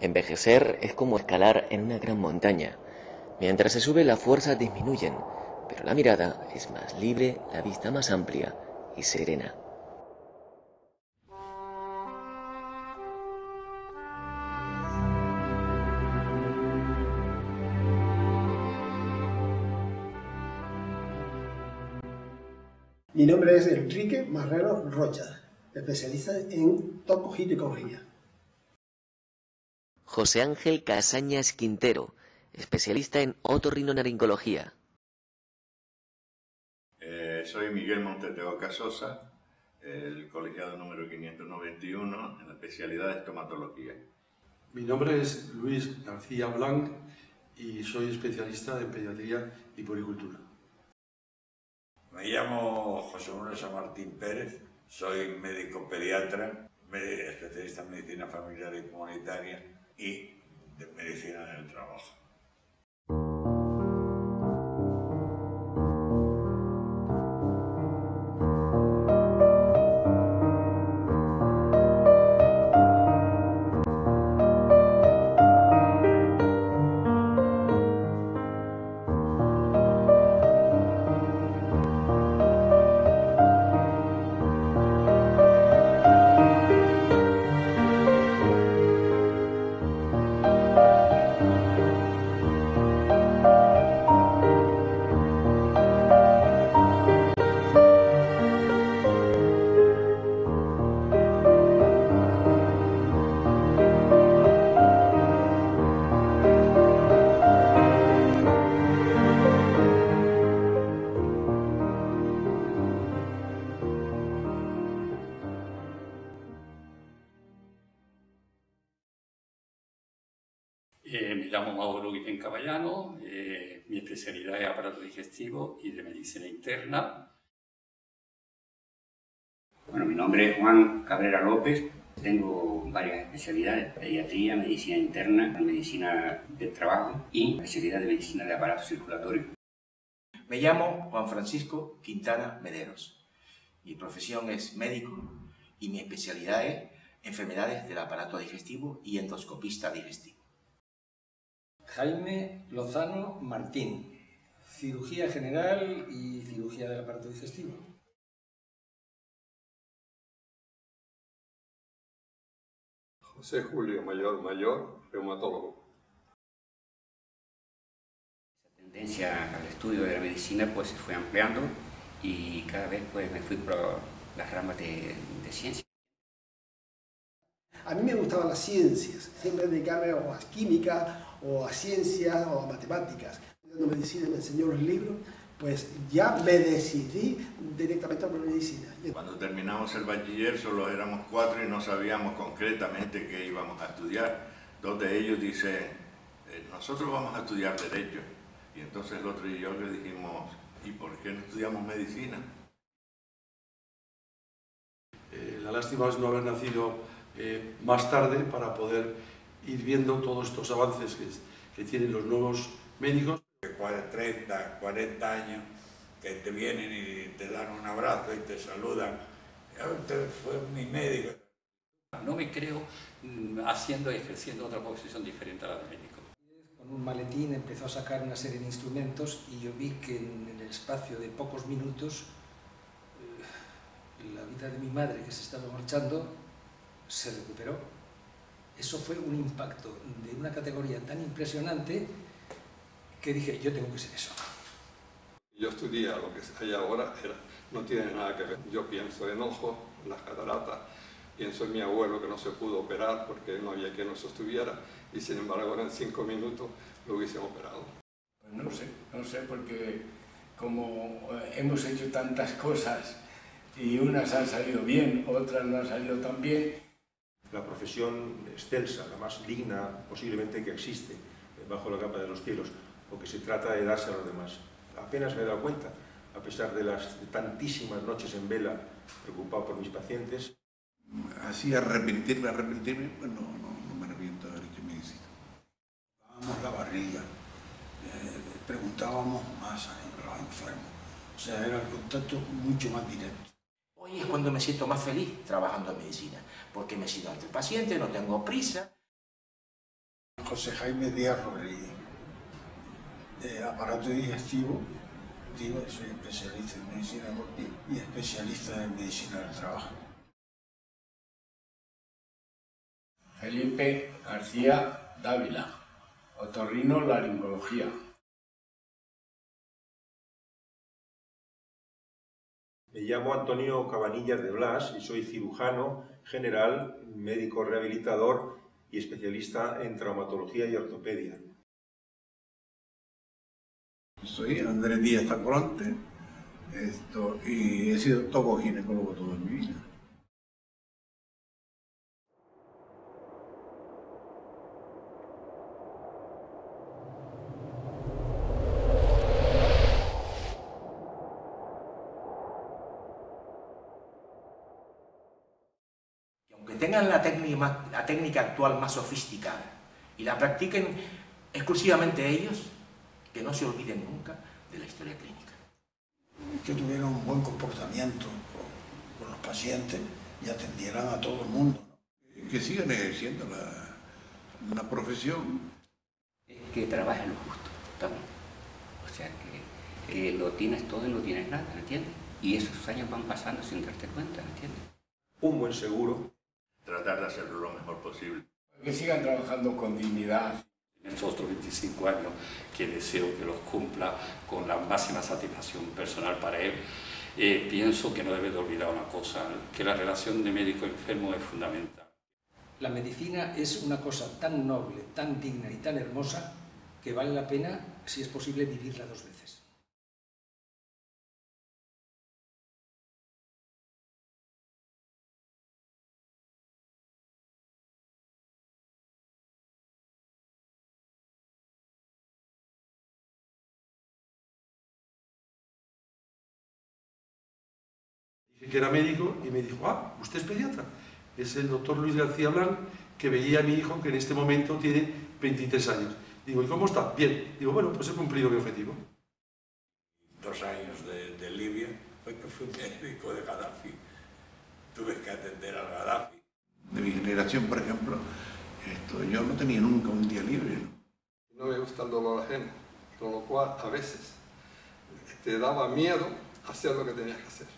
Envejecer es como escalar en una gran montaña. Mientras se sube, las fuerzas disminuyen, pero la mirada es más libre, la vista más amplia y serena. Mi nombre es Enrique Marrero Rocha, especialista en tocoginecología. José Ángel Casañas Quintero, especialista en otorrinolaringología. Soy Miguel Montes de Oca Sosa, el colegiado número 591 en la especialidad de estomatología. Mi nombre es Luis García Blanc y soy especialista en pediatría y puericultura. Me llamo José Manuel San Martín Pérez, soy médico pediatra, especialista en medicina familiar y comunitaria y de medicina del trabajo. Me llamo Mauro Guillén Caballano, mi especialidad es aparato digestivo y de medicina interna. Bueno, mi nombre es Juan Cabrera López, tengo varias especialidades: pediatría, medicina interna, medicina del trabajo y especialidad de medicina de aparato circulatorio. Me llamo Juan Francisco Quintana Mederos. Mi profesión es médico y mi especialidad es enfermedades del aparato digestivo y endoscopista digestivo. Jaime Lozano Martín, cirugía general y cirugía del aparato digestivo. José Julio Mayor, reumatólogo. La tendencia al estudio de la medicina pues se fue ampliando y cada vez pues me fui por las ramas de ciencia. A mí me gustaban las ciencias, siempre dedicarme o a química, o a ciencias, o a matemáticas. Estudiando medicina me enseñó los libros, pues ya me decidí directamente por la medicina. Cuando terminamos el bachiller solo éramos 4 y no sabíamos concretamente qué íbamos a estudiar. 2 de ellos dicen, nosotros vamos a estudiar Derecho. Y entonces el otro y yo le dijimos, ¿y por qué no estudiamos medicina? La lástima es no haber nacido más tarde para poder ir viendo todos estos avances que tienen los nuevos médicos. 30, 40 años que te vienen y te dan un abrazo y te saludan. Usted fue mi médico. No me creo haciendo y ejerciendo otra profesión diferente a la de médico. Con un maletín empezó a sacar una serie de instrumentos y yo vi que en el espacio de pocos minutos la vida de mi madre, que se estaba marchando, se recuperó. Eso fue un impacto de una categoría tan impresionante que dije, yo tengo que ser eso. Yo estudié lo que hay ahora, no tiene nada que ver. Yo pienso en ojos, las cataratas, pienso en mi abuelo que no se pudo operar porque no había quien nos sostuviera y sin embargo en 5 minutos lo hubiesen operado. No sé, porque como hemos hecho tantas cosas y unas han salido bien, otras no han salido tan bien. La profesión excelsa, la más digna posiblemente que existe bajo la capa de los cielos, porque se trata de darse a los demás. Apenas me he dado cuenta, a pesar de las tantísimas noches en vela, preocupado por mis pacientes. Así arrepentirme, pues no me arrepiento de haber hecho medicina. Dábamos la barriga, preguntábamos más a los enfermos, o sea, era el contacto mucho más directo. Hoy es cuando me siento más feliz trabajando en medicina, porque me siento ante el paciente, no tengo prisa. José Jaime Díaz Rodríguez, aparato digestivo, soy especialista en medicina deportiva y especialista en medicina del trabajo. Felipe García Dávila, otorrinolaringología. Me llamo Antonio Cabanillas de Blas y soy cirujano general, médico rehabilitador y especialista en traumatología y ortopedia. Soy Andrés Díaz Tacoronte y he sido tocoginecólogo toda mi vida. Aunque tengan la técnica actual más sofisticada y la practiquen exclusivamente ellos, que no se olviden nunca de la historia clínica. Que tuvieran un buen comportamiento con los pacientes y atendieran a todo el mundo, ¿no? Que sigan ejerciendo la profesión. Que trabajen lo justo también. O sea, que lo tienes todo y no tienes nada, ¿me entiendes? Y esos años van pasando sin darte cuenta, ¿me entiendes? Un buen seguro. Tratar de hacerlo lo mejor posible. Que sigan trabajando con dignidad. En estos otros 25 años que deseo que los cumpla con la máxima satisfacción personal para él, pienso que no debe de olvidar una cosa, que la relación de médico-enfermo es fundamental. La medicina es una cosa tan noble, tan digna y tan hermosa que vale la pena, si es posible, vivirla 2 veces. Dije que era médico y me dijo, ah, ¿usted es pediatra? Es el doctor Luis García Blanc, que veía a mi hijo que en este momento tiene 23 años. Digo, ¿y cómo está? Bien. Digo, bueno, pues he cumplido mi objetivo. 2 años de Libia fue que fui médico de Gaddafi. Tuve que atender al Gaddafi. De mi generación, por ejemplo, yo no tenía nunca un día libre, ¿no? No me gusta el dolor ajeno, con lo cual a veces te daba miedo hacer lo que tenías que hacer.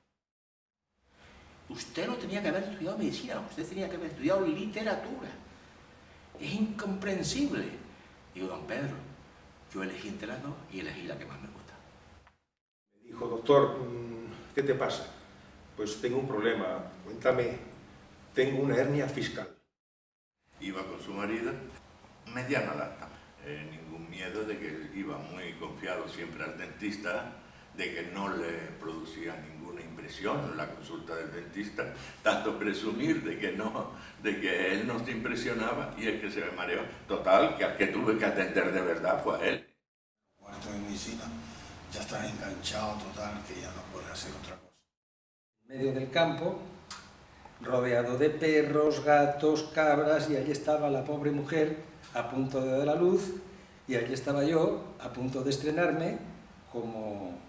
Usted no tenía que haber estudiado medicina, usted tenía que haber estudiado literatura. Es incomprensible. Digo, don Pedro, yo elegí entre las 2 y elegí la que más me gusta. Me dijo, doctor, ¿qué te pasa? Pues tengo un problema, cuéntame, tengo una hernia fiscal. Iba con su marido, mediana lata. Ningún miedo de que iba muy confiado siempre al dentista, de que no le producía ninguna impresión la consulta del dentista, tanto presumir de que él no se impresionaba y el que se me mareó. Total, que al que tuve que atender de verdad fue a él. Cuarto de medicina, ya estás enganchado total, que ya no puedes hacer otra cosa. En medio del campo, rodeado de perros, gatos, cabras, y allí estaba la pobre mujer a punto de dar a luz, y allí estaba yo a punto de estrenarme como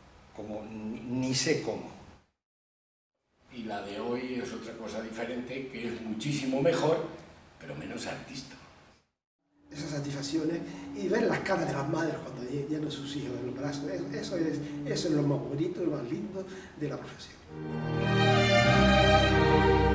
ni sé cómo. Y la de hoy es otra cosa diferente, que es muchísimo mejor, pero menos artista. Esas satisfacciones y ver las caras de las madres cuando llenan sus hijos en los brazos, eso es lo más bonito, lo más lindo de la profesión.